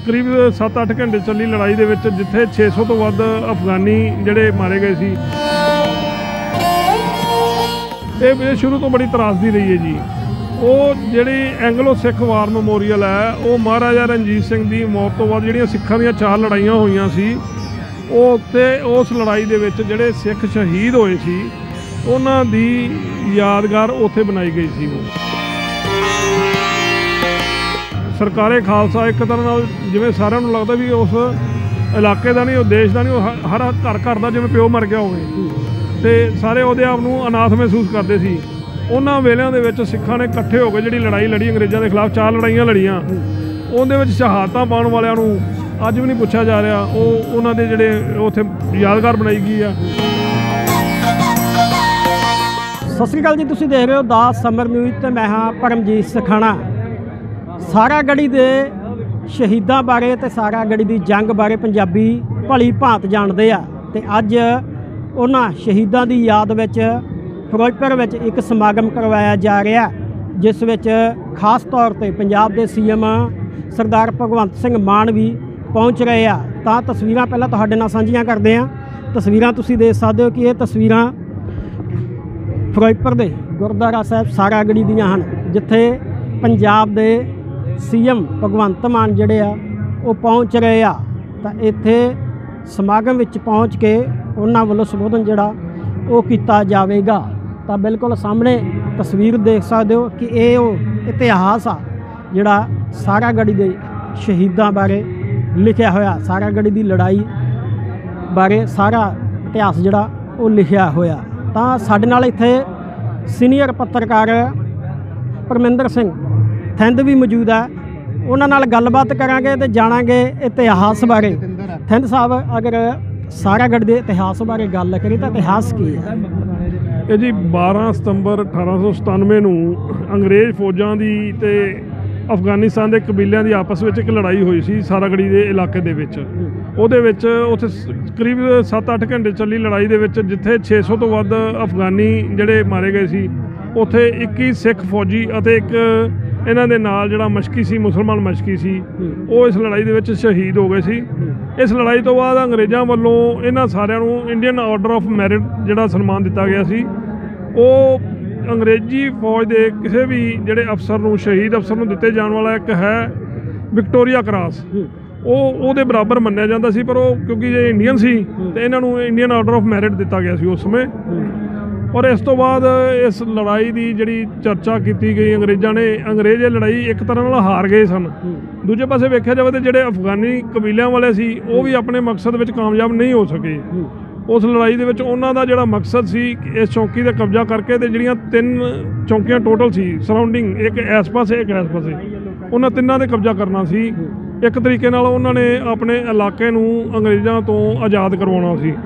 करीब 7-8 घंटे ਚੱਲੀ ਲੜਾਈ ਦੇ ਵਿੱਚ ਜਿੱਥੇ 600 ਤੋਂ ਵੱਧ ਅਫਗਾਨੀ ਜਿਹੜੇ ਮਾਰੇ ਗਏ ਸੀ। ਇਹ ਸ਼ੁਰੂ ਤੋਂ ਬੜੀ ਤਰਾਸਦੀ ਰਹੀ ਹੈ ਜੀ। ਉਹ ਜਿਹੜੀ ਐਂਗਲੋ ਸਿੱਖ ਵਾਰ ਮੈਮੋਰੀਅਲ ਹੈ ਉਹ ਮਹਾਰਾਜਾ ਰਣਜੀਤ ਸਿੰਘ ਦੀ ਮੌਤ ਤੋਂ ਬਾਅਦ ਜਿਹੜੀਆਂ ਸਿੱਖਾਂ ਦੀਆਂ 4 ਲੜਾਈਆਂ ਹੋਈਆਂ ਸੀ ਉਹ ਉੱਤੇ ਉਸ ਲੜਾਈ ਦੇ ਵਿੱਚ ਜਿਹੜੇ ਸਿੱਖ ਸ਼ਹੀਦ ਹੋਏ ਸੀ ਉਹਨਾਂ ਦੀ ਯਾਦਗਾਰ ਉੱਥੇ ਬਣਾਈ ਗਈ ਸੀ। ਉਹ ਸਰਕਾਰੇ ਖਾਲਸਾ ਇੱਕ ਤਰ੍ਹਾਂ ਨਾਲ ਜਿਵੇਂ ਸਾਰਿਆਂ ਨੂੰ ਲੱਗਦਾ ਵੀ ਉਸ ਇਲਾਕੇ ਦਾ ਨਹੀਂ, ਉਹ ਦੇਸ਼ ਦਾ ਨਹੀਂ, ਉਹ ਹਰ ਘਰ ਦਾ ਜਿਵੇਂ ਪਿਓ ਮਰ ਗਿਆ ਹੋਵੇ ਤੇ ਸਾਰੇ ਉਹਦੇ ਆਪ ਨੂੰ ਅਨਾਥ ਮਹਿਸੂਸ ਕਰਦੇ ਸੀ। ਉਹਨਾਂ ਵੇਲਿਆਂ ਦੇ ਵਿੱਚ ਸਿੱਖਾਂ ਨੇ ਇਕੱਠੇ ਹੋ ਕੇ ਜਿਹੜੀ ਲੜਾਈ ਲੜੀ ਅੰਗਰੇਜ਼ਾਂ ਦੇ ਖਿਲਾਫ, 4 ਲੜਾਈਆਂ ਲੜੀਆਂ, ਉਹਦੇ ਵਿੱਚ ਸ਼ਹਾਦਤਾਂ ਪਾਉਣ ਵਾਲਿਆਂ ਨੂੰ ਅੱਜ ਵੀ ਨਹੀਂ ਪੁੱਛਿਆ ਜਾ ਰਿਹਾ। ਉਹ ਉਹਨਾਂ ਦੇ ਜਿਹੜੇ ਉੱਥੇ ਯਾਦਗਾਰ ਬਣਾਈ ਗਈ ਆ। ਸਤਿ ਸ਼੍ਰੀ ਅਕਾਲ ਜੀ, ਤੁਸੀਂ ਦੇਖ ਰਹੇ ਹੋ ਦਾ ਸਮਰ ਨਿਊਜ਼ ਤੇ ਮੈਂ ਹਾਂ ਪਰਮਜੀਤ ਸਖਾਣਾ। ਸਾਰਾਗੜ੍ਹੀ ਦੇ ਸ਼ਹੀਦਾਂ ਬਾਰੇ ਤੇ ਸਾਰਾਗੜ੍ਹੀ ਦੀ ਜੰਗ ਬਾਰੇ ਪੰਜਾਬੀ ਭਲੀ ਭਾਂਤ ਜਾਣਦੇ ਆ ਤੇ ਅੱਜ ਉਹਨਾਂ ਸ਼ਹੀਦਾਂ ਦੀ ਯਾਦ ਵਿੱਚ ਫਿਰੋਜ਼ਪੁਰ ਵਿੱਚ ਇੱਕ ਸਮਾਗਮ ਕਰਵਾਇਆ ਜਾ ਰਿਹਾ ਜਿਸ ਵਿੱਚ ਖਾਸ ਤੌਰ ਤੇ ਪੰਜਾਬ ਦੇ ਸੀਐਮ ਸਰਦਾਰ ਭਗਵੰਤ ਸਿੰਘ ਮਾਨ ਵੀ ਪਹੁੰਚ ਰਹੇ ਆ। ਤਾਂ ਤਸਵੀਰਾਂ ਪਹਿਲਾਂ ਤੁਹਾਡੇ ਨਾਲ ਸਾਂਝੀਆਂ ਕਰਦੇ ਹਾਂ। ਤਸਵੀਰਾਂ ਤੁਸੀਂ ਦੇਖ ਸਕਦੇ ਹੋ ਕਿ ਇਹ ਤਸਵੀਰਾਂ ਫਿਰੋਜ਼ਪੁਰ ਦੇ ਗੁਰਦੁਆਰਾ ਸਾਹਿਬ ਸਾਰਾਗੜ੍ਹੀ ਦੀਆਂ ਹਨ ਜਿੱਥੇ ਪੰਜਾਬ ਦੇ ਸੀਐਮ ਭਗਵੰਤ ਮਾਨ ਜਿਹੜੇ ਆ ਉਹ ਪਹੁੰਚ ਰਹੇ ਆ। ਤਾਂ ਇੱਥੇ ਸਮਾਗਮ ਵਿੱਚ ਪਹੁੰਚ ਕੇ ਉਹਨਾਂ ਵੱਲੋਂ ਸੰਬੋਧਨ ਜਿਹੜਾ ਉਹ ਕੀਤਾ ਜਾਵੇਗਾ। ਤਾਂ ਬਿਲਕੁਲ ਸਾਹਮਣੇ ਤਸਵੀਰ ਦੇਖ ਸਕਦੇ ਹੋ ਕਿ ਇਹ ਉਹ ਇਤਿਹਾਸ ਆ ਜਿਹੜਾ ਸਾਰਾਗੜ੍ਹੀ ਦੇ ਸ਼ਹੀਦਾਂ ਬਾਰੇ ਲਿਖਿਆ ਹੋਇਆ, ਸਾਰਾਗੜ੍ਹੀ ਦੀ ਲੜਾਈ ਬਾਰੇ ਸਾਰਾ ਇਤਿਹਾਸ ਜਿਹੜਾ ਉਹ ਲਿਖਿਆ ਹੋਇਆ। ਤਾਂ ਸਾਡੇ ਨਾਲ ਇੱਥੇ ਸੀਨੀਅਰ ਪੱਤਰਕਾਰ ਪਰਮਿੰਦਰ ਸਿੰਘ ਥਿੰਦ ਵੀ ਮੌਜੂਦ ਹੈ, ਉਹਨਾਂ ਨਾਲ ਗੱਲਬਾਤ ਕਰਾਂਗੇ ਤੇ ਜਾਣਾਂਗੇ ਇਤਿਹਾਸ ਬਾਰੇ। ਥਿੰਦ ਸਾਹਿਬ, ਅਗਰ ਸਾਰਾਗੜ੍ਹ ਦੇ ਇਤਿਹਾਸ ਬਾਰੇ ਗੱਲ ਕਰੀਏ ਤਾਂ ਇਤਿਹਾਸ ਕੀ ਹੈ? ਇਹ ਜੀ 12 ਸਤੰਬਰ 1897 ਨੂੰ ਅੰਗਰੇਜ਼ ਫੌਜਾਂ ਦੀ ਤੇ ਅਫਗਾਨਿਸਤਾਨ ਦੇ ਕਬੀਲਿਆਂ ਦੀ ਆਪਸ ਵਿੱਚ ਇੱਕ ਲੜਾਈ ਹੋਈ ਸੀ ਸਾਰਾਗੜ੍ਹੀ ਦੇ ਇਲਾਕੇ ਦੇ ਵਿੱਚ। ਉਹਦੇ ਵਿੱਚ ਉੱਥੇ ਕਰੀਬ 7-8 ਘੰਟੇ ਚੱਲੀ ਲੜਾਈ ਦੇ ਵਿੱਚ ਜਿੱਥੇ 600 ਤੋਂ ਵੱਧ ਅਫਗਾਨੀ ਜਿਹੜੇ ਮਾਰੇ ਗਏ ਸੀ, ਉੱਥੇ 21 ਸਿੱਖ ਫੌਜੀ ਅਤੇ ਇੱਕ ਇਹਨਾਂ ਦੇ ਨਾਲ ਜਿਹੜਾ ਮਸ਼ਕੀ ਸੀ, ਮੁਸਲਮਾਨ ਮਸ਼ਕੀ ਸੀ, ਉਹ ਇਸ ਲੜਾਈ ਦੇ ਵਿੱਚ ਸ਼ਹੀਦ ਹੋ ਗਏ ਸੀ। ਇਸ ਲੜਾਈ ਤੋਂ ਬਾਅਦ ਅੰਗਰੇਜ਼ਾਂ ਵੱਲੋਂ ਇਹਨਾਂ ਸਾਰਿਆਂ ਨੂੰ ਇੰਡੀਅਨ ਆਰਡਰ ਆਫ ਮੈਰਿਟ ਜਿਹੜਾ ਸਨਮਾਨ ਦਿੱਤਾ ਗਿਆ ਸੀ। ਉਹ ਅੰਗਰੇਜ਼ੀ ਫੌਜ ਦੇ ਕਿਸੇ ਵੀ ਜਿਹੜੇ ਅਫਸਰ ਨੂੰ, ਸ਼ਹੀਦ ਅਫਸਰ ਨੂੰ ਦਿੱਤੇ ਜਾਣ ਵਾਲਾ ਇੱਕ ਹੈ ਵਿਕਟੋਰੀਆ ਕਰਾਸ, ਉਹਦੇ ਬਰਾਬਰ ਮੰਨਿਆ ਜਾਂਦਾ ਸੀ। ਪਰ ਉਹ ਕਿਉਂਕਿ ਇਹ ਇੰਡੀਅਨ ਸੀ ਤੇ ਇਹਨਾਂ ਨੂੰ ਇੰਡੀਅਨ ਆਰਡਰ ਆਫ ਮੈਰਿਟ ਦਿੱਤਾ ਗਿਆ ਸੀ ਉਸ ਸਮੇਂ। ਔਰ ਇਸ ਤੋਂ ਬਾਅਦ ਇਸ ਲੜਾਈ ਦੀ ਜਿਹੜੀ ਚਰਚਾ ਕੀਤੀ ਗਈ ਅੰਗਰੇਜ਼ਾਂ ਨੇ, ਅੰਗਰੇਜ਼ ਇਹ ਲੜਾਈ ਇੱਕ ਤਰ੍ਹਾਂ ਨਾਲ ਹਾਰ ਗਏ ਸਨ। ਦੂਜੇ ਪਾਸੇ ਵੇਖਿਆ ਜਾਵੇ ਤਾਂ ਜਿਹੜੇ ਅਫਗਾਨੀ ਕਬੀਲਿਆਂ ਵਾਲੇ ਸੀ ਉਹ ਵੀ ਆਪਣੇ ਮਕਸਦ ਵਿੱਚ ਕਾਮਯਾਬ ਨਹੀਂ ਹੋ ਸਕੇ। ਉਸ ਲੜਾਈ ਦੇ ਵਿੱਚ ਉਹਨਾਂ ਦਾ ਜਿਹੜਾ ਮਕਸਦ ਸੀ ਇਸ ਚੌਂਕੀ 'ਤੇ ਕਬਜ਼ਾ ਕਰਕੇ, ਤੇ ਜਿਹੜੀਆਂ 3 ਚੌਂਕੀਆਂ ਟੋਟਲ ਸੀ ਸਰਾਊਂਡਿੰਗ, ਇੱਕ ਇਸ ਪਾਸੇ ਇੱਕ ਇਸ ਪਾਸੇ, ਉਹਨਾਂ ਤਿੰਨਾਂ 'ਤੇ ਕਬਜ਼ਾ ਕਰਨਾ ਸੀ। ਇੱਕ ਤਰੀਕੇ ਨਾਲ ਉਹਨਾਂ ਨੇ ਆਪਣੇ ਇਲਾਕੇ ਨੂੰ ਅੰਗਰੇਜ਼ਾਂ ਤੋਂ ਆਜ਼ਾਦ ਕਰਵਾਉਣਾ ਸੀ।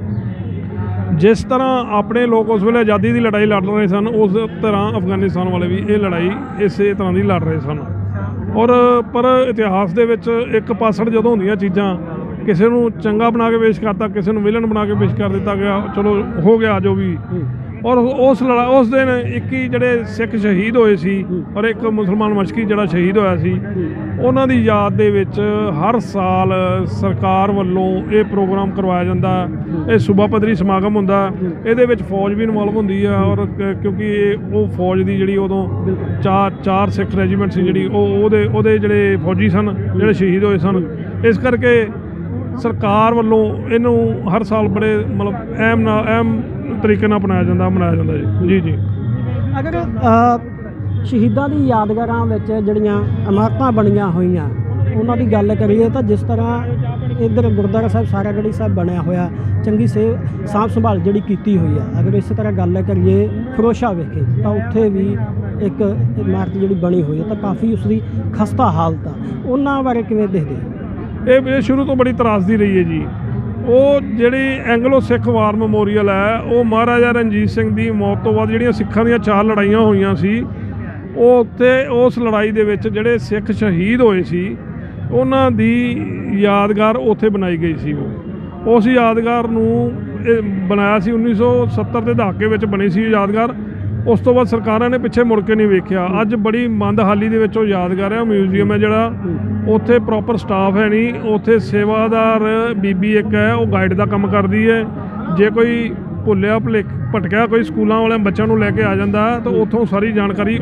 ਜਿਸ ਤਰ੍ਹਾਂ ਆਪਣੇ ਲੋਕ ਉਸ ਵੇਲੇ ਆਜ਼ਾਦੀ ਦੀ ਲੜਾਈ ਲੜ ਰਹੇ ਸਨ, ਉਸ ਤਰ੍ਹਾਂ ਅਫਗਾਨਿਸਤਾਨ ਵਾਲੇ ਵੀ ਇਹ ਲੜਾਈ ਇਸੇ ਤਰ੍ਹਾਂ ਦੀ ਲੜ ਰਹੇ ਸਨ। ਔਰ ਪਰ ਇਤਿਹਾਸ ਦੇ ਵਿੱਚ ਇੱਕ ਪਾਸੜ ਜਦੋਂ ਹੁੰਦੀਆਂ ਚੀਜ਼ਾਂ, ਕਿਸੇ ਨੂੰ ਚੰਗਾ ਬਣਾ ਕੇ ਪੇਸ਼ ਕਰਤਾ, ਕਿਸੇ ਨੂੰ ਵਿਲਨ ਬਣਾ ਕੇ ਪੇਸ਼ ਕਰ ਦਿੱਤਾ ਗਿਆ, ਚਲੋ ਹੋ ਗਿਆ ਜੋ ਵੀ। ਔਰ ਉਸ ਦਿਨ 21 ਜਿਹੜੇ ਸਿੱਖ ਸ਼ਹੀਦ ਹੋਏ ਸੀ ਔਰ ਇੱਕ ਮੁਸਲਮਾਨ ਮਸ਼ਕੀ ਜਿਹੜਾ ਸ਼ਹੀਦ ਹੋਇਆ ਸੀ, ਉਹਨਾਂ ਦੀ ਯਾਦ ਦੇ ਵਿੱਚ ਹਰ ਸਾਲ ਸਰਕਾਰ ਵੱਲੋਂ ਇਹ ਪ੍ਰੋਗਰਾਮ ਕਰਵਾਇਆ ਜਾਂਦਾ। ਇਹ ਸੂਬਾ ਪੱਧਰੀ ਸਮਾਗਮ ਹੁੰਦਾ, ਇਹਦੇ ਵਿੱਚ ਫੌਜ ਵੀ ਇਨਵੋਲਵ ਹੁੰਦੀ ਆ। ਔਰ ਕਿਉਂਕਿ ਉਹ ਫੌਜ ਦੀ ਜਿਹੜੀ ਉਦੋਂ 4 ਸਿੱਖ ਰੈਜੀਮੈਂਟ ਸੀ ਜਿਹੜੀ ਉਹਦੇ ਜਿਹੜੇ ਫੌਜੀ ਸਨ ਜਿਹੜੇ ਸ਼ਹੀਦ ਹੋਏ ਸਨ, ਇਸ ਕਰਕੇ ਸਰਕਾਰ ਵੱਲੋਂ ਇਹਨੂੰ ਹਰ ਸਾਲ ਬੜੇ ਮਤਲਬ ਅਹਿਮ ਤਰੀਕੇ ਨਾਲ ਮਨਾਇਆ ਜਾਂਦਾ ਜੀ। ਜੀ ਅਗਰ ਸ਼ਹੀਦਾਂ ਦੀ ਯਾਦਗਾਰਾਂ ਵਿੱਚ ਜਿਹੜੀਆਂ ਇਮਾਰਤਾਂ ਬਣੀਆਂ ਹੋਈਆਂ ਉਹਨਾਂ ਦੀ ਗੱਲ ਕਰੀਏ ਤਾਂ ਜਿਸ ਤਰ੍ਹਾਂ ਇੱਧਰ ਗੁਰਦੁਆਰਾ ਸਾਹਿਬ ਸਾਰਾਗੜ੍ਹੀ ਸਾਹਿਬ ਬਣਿਆ ਹੋਇਆ, ਚੰਗੀ ਸਾਂਭ ਸੰਭਾਲ ਜਿਹੜੀ ਕੀਤੀ ਹੋਈ ਆ। ਅਗਰ ਇਸੇ ਤਰ੍ਹਾਂ ਗੱਲ ਕਰੀਏ ਫਿਰੋਜ਼ਸ਼ਾਹ ਵਿਖੇ ਤਾਂ ਉੱਥੇ ਵੀ ਇੱਕ ਇਮਾਰਤ ਜਿਹੜੀ ਬਣੀ ਹੋਈ ਹੈ ਤਾਂ ਕਾਫੀ ਉਸਦੀ ਖਸਤਾ ਹਾਲਤ ਆ, ਉਹਨਾਂ ਬਾਰੇ ਕਿਵੇਂ ਦੇਖਦੇ? ਇਹ ਸ਼ੁਰੂ ਤੋਂ ਬੜੀ ਤਰਾਸਦੀ ਰਹੀ ਹੈ ਜੀ। ਉਹ ਜਿਹੜੀ ਐਂਗਲੋ ਸਿੱਖ ਵਾਰ ਮੈਮੋਰੀਅਲ ਹੈ ਉਹ ਮਹਾਰਾਜਾ ਰਣਜੀਤ ਸਿੰਘ ਦੀ ਮੌਤ ਤੋਂ ਬਾਅਦ ਜਿਹੜੀਆਂ ਸਿੱਖਾਂ ਦੀਆਂ 4 ਲੜਾਈਆਂ ਹੋਈਆਂ ਸੀ, ਉਹ ਉੱਥੇ ਉਸ ਲੜਾਈ ਦੇ ਵਿੱਚ ਜਿਹੜੇ ਸਿੱਖ ਸ਼ਹੀਦ ਹੋਏ ਸੀ ਉਹਨਾਂ ਦੀ ਯਾਦਗਾਰ ਉੱਥੇ ਬਣਾਈ ਗਈ ਸੀ। ਉਸ ਯਾਦਗਾਰ ਨੂੰ ਬਣਾਇਆ ਸੀ 1970 ਦੇ ਦਹਾਕੇ ਵਿੱਚ ਬਣੀ ਸੀ ਯਾਦਗਾਰ। ਉਸ ਤੋਂ ਬਾਅਦ ਸਰਕਾਰਾਂ ਨੇ ਪਿੱਛੇ ਮੁੜ ਕੇ ਨਹੀਂ ਵੇਖਿਆ। ਅੱਜ ਬੜੀ ਮੰਦਹਾਲੀ ਦੇ ਵਿੱਚ ਉਹ ਯਾਦਗਾਰ ਹੈ, ਮਿਊਜ਼ੀਅਮ ਹੈ ਜਿਹੜਾ, ਉੱਥੇ ਪ੍ਰੋਪਰ ਸਟਾਫ ਹੈ ਨਹੀਂ, ਉੱਥੇ ਸੇਵਾਦਾਰ ਬੀਬੀ ਇੱਕ ਹੈ, ਉਹ ਗਾਈਡ ਦਾ ਕੰਮ ਕਰਦੀ ਹੈ। ਜੇ ਕੋਈ ਭੁੱਲਿਆ ਭਟਕਿਆ ਕੋਈ ਸਕੂਲਾਂ ਵਾਲਿਆਂ ਬੱਚਿਆਂ ਨੂੰ ਲੈ ਕੇ ਆ ਜਾਂਦਾ ਤਾਂ ਉੱਥੋਂ ਸਾਰੀ ਜਾਣਕਾਰੀ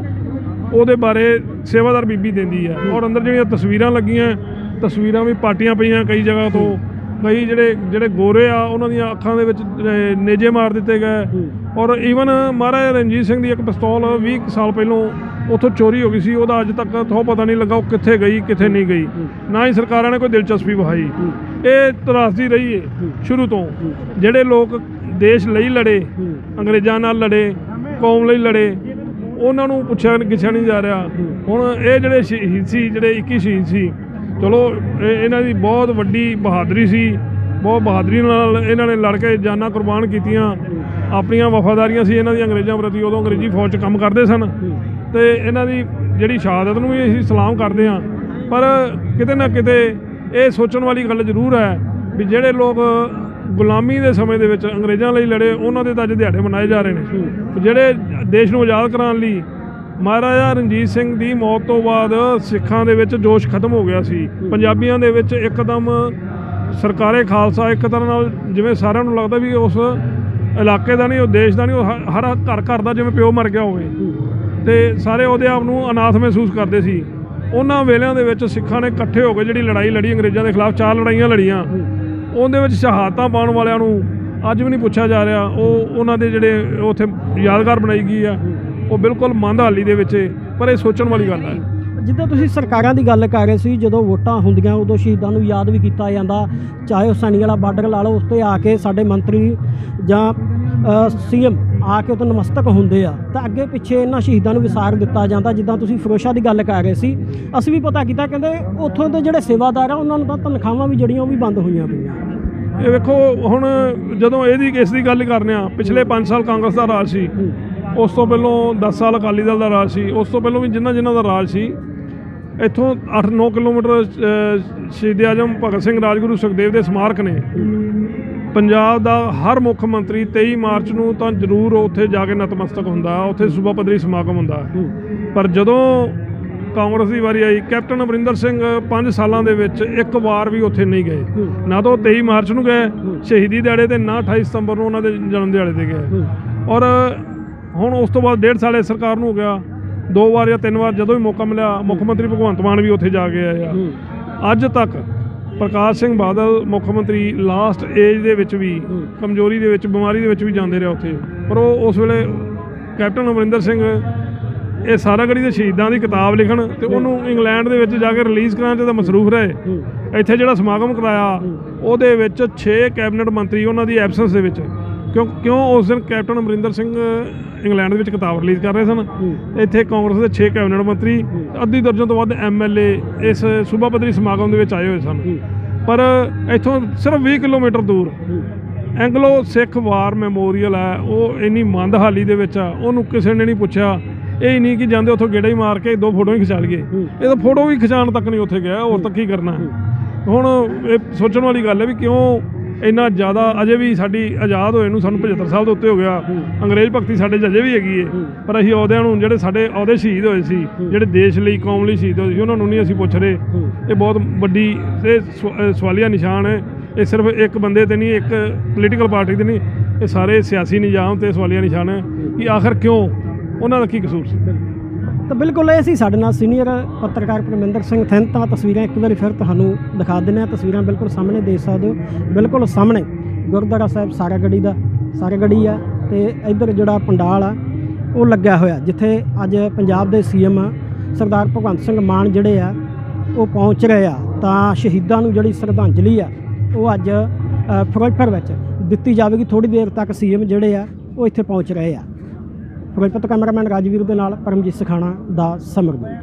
ਉਹਦੇ ਬਾਰੇ ਸੇਵਾਦਾਰ ਬੀਬੀ ਦਿੰਦੀ ਹੈ। ਔਰ ਅੰਦਰ ਜਿਹੜੀਆਂ ਤਸਵੀਰਾਂ ਲੱਗੀਆਂ, ਤਸਵੀਰਾਂ ਵੀ ਪਾਟੀਆਂ ਪਈਆਂ ਕਈ ਜਗ੍ਹਾ ਤੋਂ, ਕਈ ਜਿਹੜੇ ਗੋਰੇ ਆ ਉਹਨਾਂ ਦੀਆਂ ਅੱਖਾਂ ਦੇ ਵਿੱਚ ਨੇਜੇ ਮਾਰ ਦਿੱਤੇ ਗਏ। ਔਰ ਈਵਨ ਮਹਾਰਾਜਾ ਰਣਜੀਤ ਸਿੰਘ ਦੀ ਇੱਕ ਪਿਸਤੌਲ 20 ਸਾਲ ਪਹਿਲੋਂ ਉੱਥੋਂ ਚੋਰੀ ਹੋ ਗਈ ਸੀ, ਉਹਦਾ ਅੱਜ ਤੱਕ ਥੋ ਪਤਾ ਨਹੀਂ ਲੱਗਾ ਉਹ ਕਿੱਥੇ ਗਈ ਕਿੱਥੇ ਨਹੀਂ ਗਈ, ਨਾ ਹੀ ਸਰਕਾਰਾਂ ਨੇ ਕੋਈ ਦਿਲਚਸਪੀ ਵਿਖਾਈ। ਇਹ ਤਰਾਸਦੀ ਰਹੀ ਹੈ ਸ਼ੁਰੂ ਤੋਂ। ਜਿਹੜੇ ਲੋਕ ਦੇਸ਼ ਲਈ ਲੜੇ, ਅੰਗਰੇਜ਼ਾਂ ਨਾਲ ਲੜੇ, ਕੌਮ ਲਈ ਲੜੇ, ਉਹਨਾਂ ਨੂੰ ਪੁੱਛਿਆ ਗਿੱਛਿਆ ਨਹੀਂ ਜਾ ਰਿਹਾ। ਹੁਣ ਇਹ ਜਿਹੜੇ ਸ਼ਹੀਦ ਸੀ, ਜਿਹੜੇ 21 ਸ਼ਹੀਦ ਸੀ, ਚਲੋ ਇਹਨਾਂ ਦੀ ਬਹੁਤ ਵੱਡੀ ਬਹਾਦਰੀ ਸੀ, ਬਹੁਤ ਬਹਾਦਰੀ ਨਾਲ ਇਹਨਾਂ ਨੇ ਲੜ ਕੇ ਜਾਨਾਂ ਕੁਰਬਾਨ ਕੀਤੀਆਂ, ਆਪਣੀਆਂ ਵਫਾਦਾਰੀਆਂ ਸੀ ਇਹਨਾਂ ਦੀਆਂ ਅੰਗਰੇਜ਼ਾਂ ਪ੍ਰਤੀ। ਉਦੋਂ ਅੰਗਰੇਜ਼ੀ ਫੌਜ 'ਚ ਕੰਮ ਕਰਦੇ ਸਨ ਤੇ ਇਹਨਾਂ ਦੀ ਜਿਹੜੀ ਸ਼ਹਾਦਤ ਨੂੰ ਵੀ ਅਸੀਂ ਸਲਾਮ ਕਰਦੇ ਹਾਂ। ਪਰ ਕਿਤੇ ਨਾ ਕਿਤੇ ਇਹ ਸੋਚਣ ਵਾਲੀ ਗੱਲ ਜ਼ਰੂਰ ਹੈ ਵੀ ਜਿਹੜੇ ਲੋਕ ਗੁਲਾਮੀ ਦੇ ਸਮੇਂ ਦੇ ਵਿੱਚ ਅੰਗਰੇਜ਼ਾਂ ਲਈ ਲੜੇ, ਉਹਨਾਂ ਦੇ ਤਾਂ ਅੱਜ ਦਿਹਾੜੇ ਮਨਾਏ ਜਾ ਰਹੇ ਨੇ। ਜਿਹੜੇ ਦੇਸ਼ ਨੂੰ ਆਜ਼ਾਦ ਕਰਾਉਣ ਲਈ ਮਹਾਰਾਜਾ ਰਣਜੀਤ ਸਿੰਘ ਦੀ ਮੌਤ ਤੋਂ ਬਾਅਦ ਸਿੱਖਾਂ ਦੇ ਵਿੱਚ ਜੋਸ਼ ਖਤਮ ਹੋ ਗਿਆ ਸੀ। ਪੰਜਾਬੀਆਂ ਦੇ ਵਿੱਚ ਇੱਕਦਮ ਸਰਕਾਰੇ ਖਾਲਸਾ ਇੱਕ ਤਰ੍ਹਾਂ ਨਾਲ ਜਿਵੇਂ ਸਾਰਿਆਂ ਨੂੰ ਲੱਗਦਾ ਵੀ ਉਸ ਇਲਾਕੇ ਦਾ ਨਹੀਂ, ਉਹ ਦੇਸ਼ ਦਾ ਨਹੀਂ, ਉਹ ਹਰ ਘਰ ਦਾ ਜਿਵੇਂ ਪਿਓ ਮਰ ਗਿਆ ਹੋਵੇ, ਤੇ ਸਾਰੇ ਉਹਦੇ ਆਪ ਨੂੰ ਅਨਾਥ ਮਹਿਸੂਸ ਕਰਦੇ ਸੀ। ਉਹਨਾਂ ਵੇਲਿਆਂ ਦੇ ਵਿੱਚ ਸਿੱਖਾਂ ਨੇ ਇਕੱਠੇ ਹੋ ਕੇ ਜਿਹੜੀ ਲੜਾਈ ਲੜੀ ਅੰਗਰੇਜ਼ਾਂ ਦੇ ਖਿਲਾਫ, 4 ਲੜਾਈਆਂ ਲੜੀਆਂ, ਉਹਦੇ ਵਿੱਚ ਸ਼ਹਾਦਤਾਂ ਪਾਉਣ ਵਾਲਿਆਂ ਨੂੰ ਅੱਜ ਵੀ ਨਹੀਂ ਪੁੱਛਿਆ ਜਾ ਰਿਹਾ। ਉਹਨਾਂ ਦੇ ਜਿਹੜੇ ਉੱਥੇ ਯਾਦਗਾਰ ਬਣਾਈ ਗਈ ਆ, ਉਹ ਬਿਲਕੁਲ ਮੰਦਹਾਲੀ ਦੇ ਵਿੱਚ। ਪਰ ਇਹ ਸੋਚਣ ਵਾਲੀ ਗੱਲ ਹੈ। ਜਿੱਦਾਂ ਤੁਸੀਂ ਸਰਕਾਰਾਂ ਦੀ ਗੱਲ ਕਰ ਰਹੇ ਸੀ, ਜਦੋਂ ਵੋਟਾਂ ਹੁੰਦੀਆਂ ਉਦੋਂ ਸ਼ਹੀਦਾਂ ਨੂੰ ਯਾਦ ਵੀ ਕੀਤਾ ਜਾਂਦਾ, ਚਾਹੇ ਉਹ ਸੈਣੀ ਵਾਲਾ ਬਾਰਡਰ ਲਾ ਲਓ, ਉਸ 'ਤੇ ਆ ਕੇ ਸਾਡੇ ਮੰਤਰੀ ਜਾਂ CM ਆ ਕੇ ਉੱਥੇ ਨਮਸਤਕ ਹੁੰਦੇ ਆ, ਤਾਂ ਅੱਗੇ ਪਿੱਛੇ ਇਹਨਾਂ ਸ਼ਹੀਦਾਂ ਨੂੰ ਵਿਸਾਰ ਦਿੱਤਾ ਜਾਂਦਾ। ਜਿੱਦਾਂ ਤੁਸੀਂ ਫਿਰੋਜ਼ਸ਼ਾਹ ਦੀ ਗੱਲ ਕਰ ਰਹੇ ਸੀ, ਅਸੀਂ ਵੀ ਪਤਾ ਕੀਤਾ, ਕਹਿੰਦੇ ਉੱਥੋਂ ਦੇ ਜਿਹੜੇ ਸੇਵਾਦਾਰ ਆ ਉਹਨਾਂ ਨੂੰ ਤਾਂ ਤਨਖਾਹਾਂ ਵੀ ਜਿਹੜੀਆਂ ਉਹ ਵੀ ਬੰਦ ਹੋਈਆਂ ਪਈਆਂ। ਇਹ ਵੇਖੋ ਹੁਣ ਜਦੋਂ ਇਸ ਦੀ ਗੱਲ ਕਰਨੇ ਆ, ਪਿਛਲੇ 5 ਸਾਲ ਕਾਂਗਰਸ ਦਾ ਰਾਜ ਸੀ, ਉਸ ਤੋਂ ਪਹਿਲੋਂ 10 ਸਾਲ ਅਕਾਲੀ ਦਲ ਦਾ ਰਾਜ ਸੀ, ਉਸ ਤੋਂ ਪਹਿਲੋਂ ਵੀ ਜਿਨ੍ਹਾਂ ਦਾ ਰਾਜ ਸੀ, ਇੱਥੋਂ 8-9 ਕਿਲੋਮੀਟਰ ਸ਼ਹੀਦ ਆਜ਼ਮ ਭਗਤ ਸਿੰਘ ਰਾਜਗੁਰੂ ਸੁਖਦੇਵ ਦੇ ਸਮਾਰਕ ਨੇ। ਪੰਜਾਬ ਦਾ ਹਰ ਮੁੱਖ ਮੰਤਰੀ 23 ਮਾਰਚ ਨੂੰ ਤਾਂ ਜ਼ਰੂਰ ਉੱਥੇ ਜਾ ਕੇ ਨਤਮਸਤਕ ਹੁੰਦਾ, ਉੱਥੇ ਸੂਬਾ ਪੱਧਰੀ ਸਮਾਗਮ ਹੁੰਦਾ। ਪਰ ਜਦੋਂ ਕਾਂਗਰਸ ਦੀ ਵਾਰੀ ਆਈ, ਕੈਪਟਨ ਅਮਰਿੰਦਰ ਸਿੰਘ 5 ਸਾਲਾਂ ਦੇ ਵਿੱਚ ਇੱਕ ਵਾਰ ਵੀ ਉੱਥੇ ਨਹੀਂ ਗਏ। ਨਾ ਤਾਂ ਉਹ 23 ਮਾਰਚ ਨੂੰ ਗਏ ਸ਼ਹੀਦੀ ਦਿਹਾੜੇ ਤੇ, ਨਾ 28 ਸਤੰਬਰ ਨੂੰ ਉਹਨਾਂ ਦੇ ਜਨਮ ਦਿਹਾੜੇ ਤੇ ਗਏ। ਔਰ ਹੁਣ ਉਸ ਤੋਂ ਬਾਅਦ 1.5 ਸਾਲ ਸਰਕਾਰ ਨੂੰ ਹੋ ਗਿਆ, 2 ਵਾਰ ਜਾਂ 3 ਵਾਰ ਜਦੋਂ ਵੀ ਮੌਕਾ ਮਿਲਿਆ ਮੁੱਖ ਮੰਤਰੀ ਭਗਵੰਤ ਮਾਨ ਵੀ ਉੱਥੇ ਜਾ ਕੇ ਆਏ ਆ। ਅੱਜ ਤੱਕ ਪ੍ਰਕਾਸ਼ ਸਿੰਘ ਬਾਦਲ ਮੁੱਖ ਮੰਤਰੀ ਲਾਸਟ ਏਜ ਦੇ ਵਿੱਚ ਵੀ, ਕਮਜ਼ੋਰੀ ਦੇ ਵਿੱਚ, ਬਿਮਾਰੀ ਦੇ ਵਿੱਚ ਵੀ ਜਾਂਦੇ ਰਹੇ ਉੱਥੇ। ਪਰ ਉਹ ਉਸ ਵੇਲੇ ਕੈਪਟਨ ਅਮਰਿੰਦਰ ਸਿੰਘ ਇਹ ਸਾਰਾਗੜ੍ਹੀ ਦੇ ਸ਼ਹੀਦਾਂ ਦੀ ਕਿਤਾਬ ਲਿਖਣ ਤੇ ਉਹਨੂੰ ਇੰਗਲੈਂਡ ਦੇ ਵਿੱਚ ਜਾ ਕੇ ਰਿਲੀਜ਼ ਕਰਾਉਣ 'ਚ ਤਾਂ ਮਸਰੂਫ ਰਹੇ। ਇੱਥੇ ਜਿਹੜਾ ਸਮਾਗਮ ਕਰਾਇਆ ਉਹਦੇ ਵਿੱਚ 6 ਕੈਬਨਿਟ ਮੰਤਰੀ ਉਹਨਾਂ ਦੀ ਐਬਸੈਂਸ ਦੇ ਵਿੱਚ, ਕਿਉਂ ਉਸ ਦਿਨ ਕੈਪਟਨ ਅਮਰਿੰਦਰ ਸਿੰਘ ਇੰਗਲੈਂਡ ਦੇ ਵਿੱਚ ਕਿਤਾਬ ਰਿਲੀਜ਼ ਕਰ ਰਹੇ ਸਨ। ਇੱਥੇ ਕਾਂਗਰਸ ਦੇ 6 ਕੈਬਨਿਟ ਮੰਤਰੀ, ਅੱਧੀ ਦਰਜਨ ਤੋਂ ਵੱਧ MLA ਇਸ ਸੂਬਾ ਪੱਧਰੀ ਸਮਾਗਮ ਦੇ ਵਿੱਚ ਆਏ ਹੋਏ ਸਨ। ਪਰ ਇੱਥੋਂ ਸਿਰਫ 20 ਕਿਲੋਮੀਟਰ ਦੂਰ ਐਂਗਲੋ ਸਿੱਖ ਵਾਰ ਮੈਮੋਰੀਅਲ ਹੈ, ਉਹ ਇੰਨੀ ਮੰਦਹਾਲੀ ਦੇ ਵਿੱਚ ਆ, ਉਹਨੂੰ ਕਿਸੇ ਨੇ ਨਹੀਂ ਪੁੱਛਿਆ। ਇਹ ਨਹੀਂ ਕਿ ਜਾਂਦੇ ਉੱਥੋਂ ਗੇੜਾ ਹੀ ਮਾਰ ਕੇ 2 ਫੋਟੋ ਹੀ ਖਿਚਾ ਲਈਏ, ਇਹ ਤਾਂ ਫੋਟੋ ਵੀ ਖਿਚਾਉਣ ਤੱਕ ਨਹੀਂ ਉੱਥੇ ਗਿਆ, ਹੋਰ ਤੱਕ ਕੀ ਕਰਨਾ। ਹੁਣ ਇਹ ਸੋਚਣ ਵਾਲੀ ਗੱਲ ਹੈ ਵੀ ਕਿਉਂ ਇੰਨਾ ਜ਼ਿਆਦਾ, ਅਜੇ ਵੀ ਸਾਡੀ ਆਜ਼ਾਦ ਹੋਏ ਨੂੰ ਸਾਨੂੰ 75 ਸਾਲ ਦੇ ਉੱਤੇ ਹੋ ਗਿਆ, ਅੰਗਰੇਜ਼ ਭਗਤੀ ਸਾਡੇ 'ਚ ਅਜੇ ਵੀ ਹੈਗੀ ਹੈ। ਪਰ ਅਸੀਂ ਅਹੁਦਿਆਂ ਨੂੰ, ਜਿਹੜੇ ਸਾਡੇ ਅਹੁਦੇ ਸ਼ਹੀਦ ਹੋਏ ਸੀ, ਜਿਹੜੇ ਦੇਸ਼ ਲਈ ਕੌਮ ਲਈ ਸ਼ਹੀਦ ਹੋਏ ਸੀ, ਉਹਨਾਂ ਨੂੰ ਨਹੀਂ ਅਸੀਂ ਪੁੱਛ ਰਹੇ। ਇਹ ਬਹੁਤ ਵੱਡੀ ਸਵਾਲੀਆ ਨਿਸ਼ਾਨ ਹੈ। ਇਹ ਸਿਰਫ ਇੱਕ ਬੰਦੇ 'ਤੇ ਨਹੀਂ, ਇੱਕ ਪੋਲੀਟੀਕਲ ਪਾਰਟੀ 'ਤੇ ਨਹੀਂ, ਇਹ ਸਾਰੇ ਸਿਆਸੀ ਨਿਜ਼ਾਮ 'ਤੇ ਸਵਾਲੀਆ ਨਿਸ਼ਾਨ ਹੈ ਕਿ ਆਖਰ ਕਿਉਂ, ਉਹਨਾਂ ਦਾ ਕੀ ਕਸੂਰ ਸੀ। ਤਾਂ ਬਿਲਕੁਲ ਇਹ ਸੀ ਸਾਡੇ ਨਾਲ ਸੀਨੀਅਰ ਪੱਤਰਕਾਰ ਪਰਮਿੰਦਰ ਸਿੰਘ ਥਿੰਦ। ਤਾਂ ਤਸਵੀਰਾਂ ਇੱਕ ਵਾਰੀ ਫਿਰ ਤੁਹਾਨੂੰ ਦਿਖਾ ਦਿੰਦੇ ਹਾਂ। ਤਸਵੀਰਾਂ ਬਿਲਕੁਲ ਸਾਹਮਣੇ ਦੇਖ ਸਕਦੇ ਹੋ, ਬਿਲਕੁਲ ਸਾਹਮਣੇ ਗੁਰਦੁਆਰਾ ਸਾਹਿਬ ਸਾਰਾਗੜ੍ਹੀ ਆ, ਤੇ ਇੱਧਰ ਜਿਹੜਾ ਪੰਡਾਲ ਆ ਉਹ ਲੱਗਿਆ ਹੋਇਆ, ਜਿੱਥੇ ਅੱਜ ਪੰਜਾਬ ਦੇ CM ਸਰਦਾਰ ਭਗਵੰਤ ਸਿੰਘ ਮਾਨ ਜਿਹੜੇ ਆ ਉਹ ਪਹੁੰਚ ਰਹੇ ਆ। ਤਾਂ ਸ਼ਹੀਦਾਂ ਨੂੰ ਜਿਹੜੀ ਸ਼ਰਧਾਂਜਲੀ ਆ ਉਹ ਅੱਜ ਫਿਰੋਜ਼ਪੁਰ ਵਿੱਚ ਦਿੱਤੀ ਜਾਵੇਗੀ। ਥੋੜ੍ਹੀ ਦੇਰ ਤੱਕ CM ਜਿਹੜੇ ਆ ਉਹ ਇੱਥੇ ਪਹੁੰਚ ਰਹੇ ਆ। ਫਿਰੋਜ਼ਪੁਰ ਤੋਂ ਕੈਮਰਾਮੈਨ ਰਾਜਵੀਰ ਦੇ ਨਾਲ ਪਰਮਜੀਤ ਸਖਾਣਾ ਦਾ ਸਮਰ।